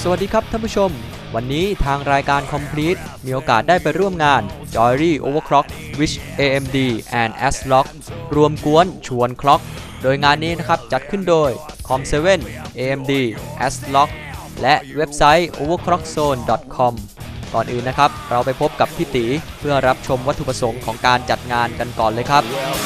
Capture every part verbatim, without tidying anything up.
วัสดีครับท่านผู้ชมวันนี้ทางรายการ Complete มีโอกาสได้ไปร่วมงาน Joyery Overclock with เอ เอ็ม ดี and แอส ล็อก รวมกวนชวนคล็อกโดยงานนี้นะครับจัดขึ้นโดย คอม เซเว่น เอ เอ็ม ดี แอส ล็อก และเว็บไซต์ โอเวอร์คล็อกโซน ดอท คอม ก่อนอื่นนะครับเราไปพบกับพี่ตีเพื่อรับชมวัตถุประสงค์ของการจัดงานกันก่อนเลยครับ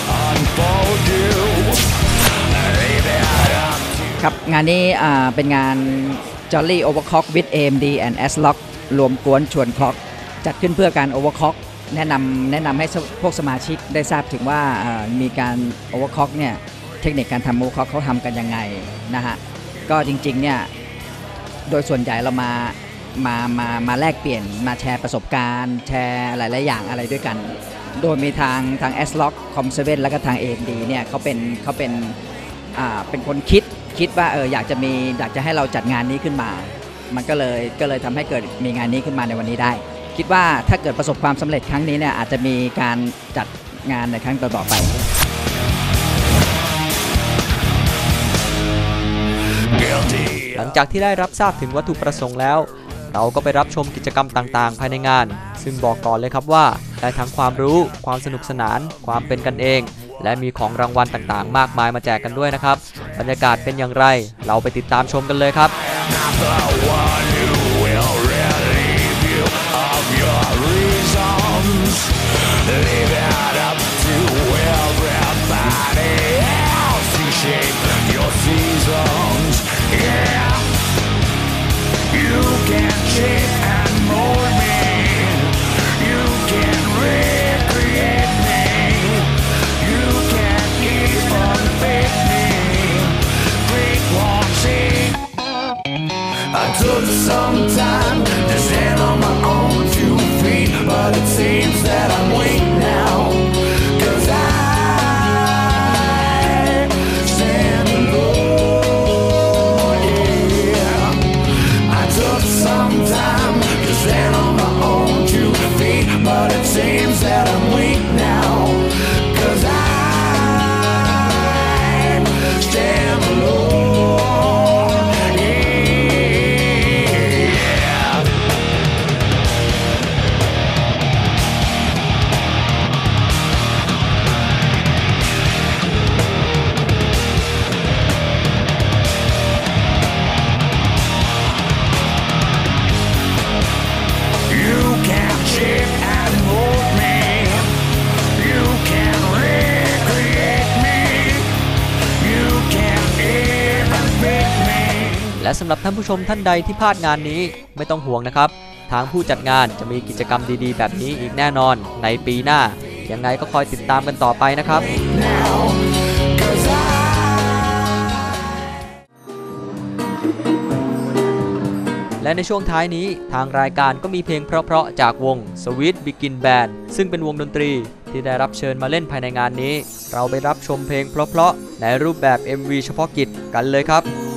ครับงานนี้อ่าเป็นงาน Joyery Overclock with เอ เอ็ม ดี and แอส ล็อก รวมกวนชวนคล็อกจัดขึ้นเพื่อการ Overclock แนะนำแนะนำให้พวกสมาชิกได้ทราบถึงว่ามีการ Overclock เนี่ยเทคนิคการทำ Overclock เขาทำกันยังไงนะฮะก็จริงๆเนี่ยโดยส่วนใหญ่เรามามามามาแลกเปลี่ยนมาแชร์ประสบการณ์แชร์หลายๆอย่างอะไรด้วยกันโดยมีทางทาง แอส ล็อก คอม เซเว่น แล้วก็ทาง เอ เอ็ม ดี เนี่ยเขาเป็นเขาเป็นอ่าเป็นคนคิดคิดว่าเอออยากจะมีอยากจะให้เราจัดงานนี้ขึ้นมามันก็เลยก็เลยทำให้เกิดมีงานนี้ขึ้นมาในวันนี้ได้คิดว่าถ้าเกิดประสบความสำเร็จครั้งนี้เนี่ยอาจจะมีการจัดงานในครั้งต่อๆไปหลังจากที่ได้รับทราบถึงวัตถุประสงค์แล้วเราก็ไปรับชมกิจกรรมต่างๆภายในงานซึ่งบอกก่อนเลยครับว่าได้ทั้งความรู้ความสนุกสนานความเป็นกันเองและมีของรางวัลต่างๆมากมายมาแจกกันด้วยนะครับบรรยากาศเป็นอย่างไรเราไปติดตามชมกันเลยครับ I took some time to stand on my own two feet, but it seems that I'm weak now, 'cause I stand alone, yeah. I took some time to stand on my own two feet, but it seems that I'm weak now, 'cause I stand alone. และสำหรับท่านผู้ชมท่านใดที่พลาดงานนี้ไม่ต้องห่วงนะครับทางผู้จัดงานจะมีกิจกรรมดีๆแบบนี้อีกแน่นอนในปีหน้ายังไงก็คอยติดตามกันต่อไปนะครับและในช่วงท้ายนี้ทางรายการก็มีเพลงเพราะๆจากวง Sweet Begin Band ซึ่งเป็นวงดนตรีที่ได้รับเชิญมาเล่นภายในงานนี้เราไปรับชมเพลงเพราะๆในรูปแบบ เอ็ม วี เฉพาะกิจกันเลยครับ